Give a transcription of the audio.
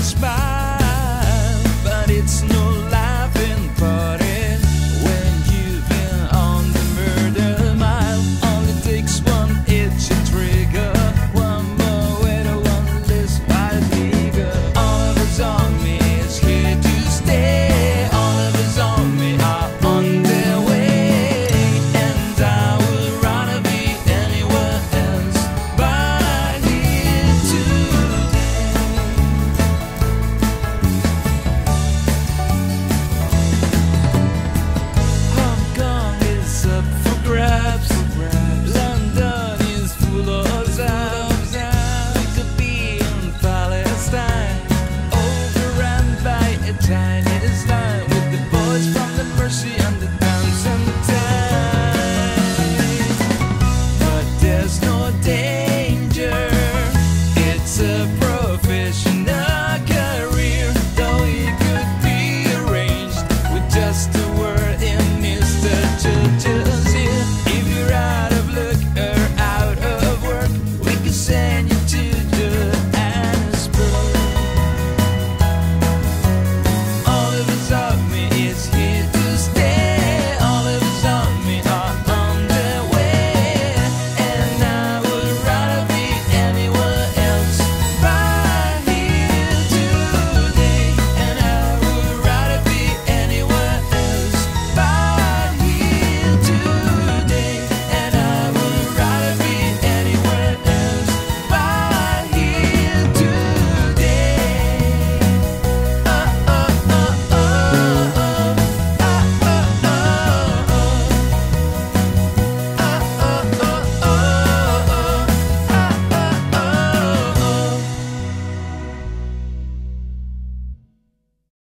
smile, but it's no laughing party when you've been on the murder mile. Only takes one itch and trigger, one more waiter, one less white figure. All of his army is here to stay. All of his army are on their way, and I would rather be anywhere else but here today. Hong Kong is up for grabs. London is full of zaps. We could be in Palestine, overrun by a Chinese line, with the boys from the Mercy and the Dance and Tide. But there's no danger, it's a professional